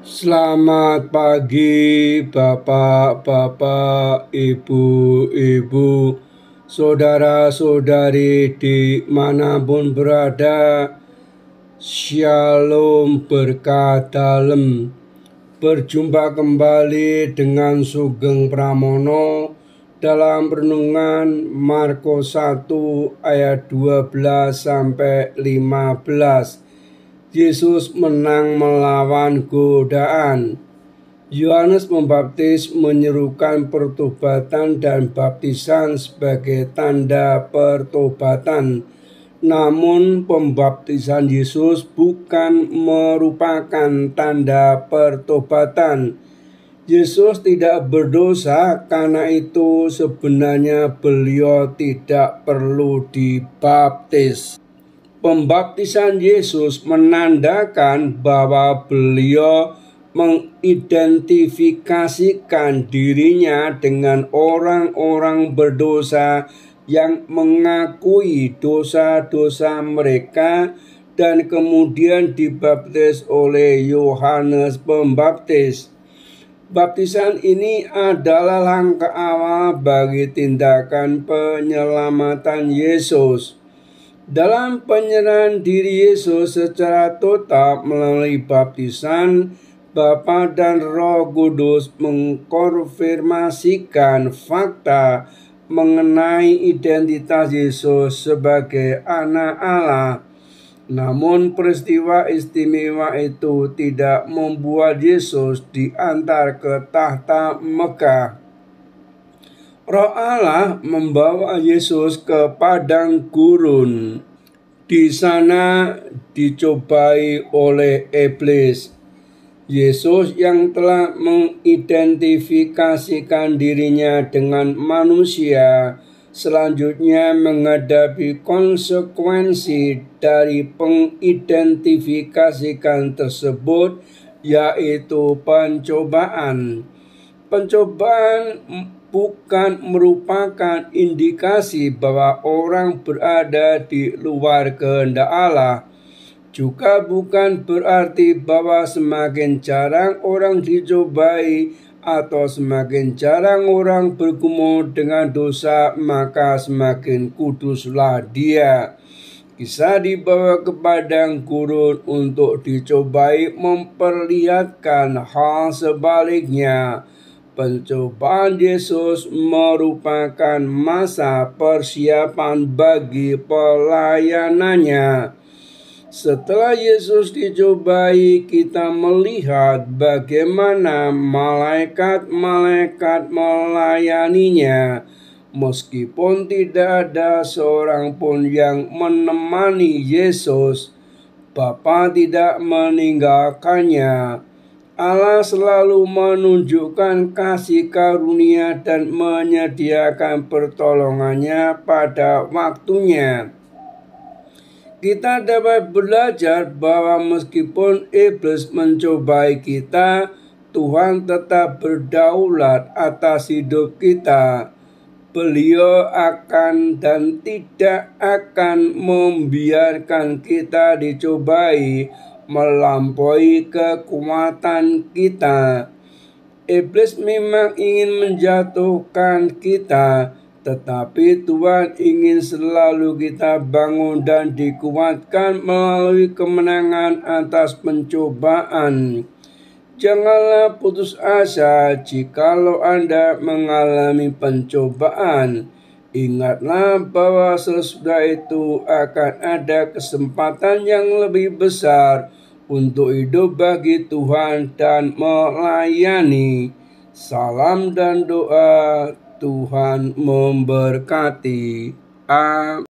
Selamat pagi Bapak-bapak, Ibu-ibu, saudara-saudari dimanapun berada. Shalom, berkah dalem. Berjumpa kembali dengan Sugeng Pramono dalam renungan Markus 1 ayat 12 sampai 15. Yesus menang melawan godaan. Yohanes Pembaptis menyerukan pertobatan dan baptisan sebagai tanda pertobatan. Namun pembaptisan Yesus bukan merupakan tanda pertobatan. Yesus tidak berdosa, karena itu sebenarnya beliau tidak perlu dibaptis. Pembaptisan Yesus menandakan bahwa beliau mengidentifikasikan dirinya dengan orang-orang berdosa yang mengakui dosa-dosa mereka dan kemudian dibaptis oleh Yohanes Pembaptis. Baptisan ini adalah langkah awal bagi tindakan penyelamatan Yesus. Dalam penyerahan diri Yesus secara total melalui baptisan, Bapa dan Roh Kudus mengkonfirmasikan fakta mengenai identitas Yesus sebagai anak Allah. Namun peristiwa istimewa itu tidak membuat Yesus diantar ke tahta Mekah. Roh Allah membawa Yesus ke padang gurun. Di sana dicobai oleh iblis. Yesus yang telah mengidentifikasikan dirinya dengan manusia selanjutnya menghadapi konsekuensi dari pengidentifikasikan tersebut, yaitu pencobaan. Pencobaan bukan merupakan indikasi bahwa orang berada di luar kehendak Allah. Juga bukan berarti bahwa semakin jarang orang dicobai atau semakin jarang orang bergumul dengan dosa, maka semakin kuduslah dia. Kisah dibawa ke padang gurun untuk dicobai memperlihatkan hal sebaliknya. Pencobaan Yesus merupakan masa persiapan bagi pelayanannya. Setelah Yesus dicobai, kita melihat bagaimana malaikat-malaikat melayaninya. Meskipun tidak ada seorang pun yang menemani Yesus, Bapa tidak meninggalkannya. Allah selalu menunjukkan kasih karunia dan menyediakan pertolongannya pada waktunya. Kita dapat belajar bahwa meskipun iblis mencobai kita, Tuhan tetap berdaulat atas hidup kita. Beliau akan dan tidak akan membiarkan kita dicobai melampaui kekuatan kita. Iblis memang ingin menjatuhkan kita, tetapi Tuhan ingin selalu kita bangun dan dikuatkan melalui kemenangan atas pencobaan. Janganlah putus asa jikalau Anda mengalami pencobaan. Ingatlah bahwa sesudah itu akan ada kesempatan yang lebih besar untuk hidup bagi Tuhan dan melayani. Salam dan doa, Tuhan memberkati. Amin.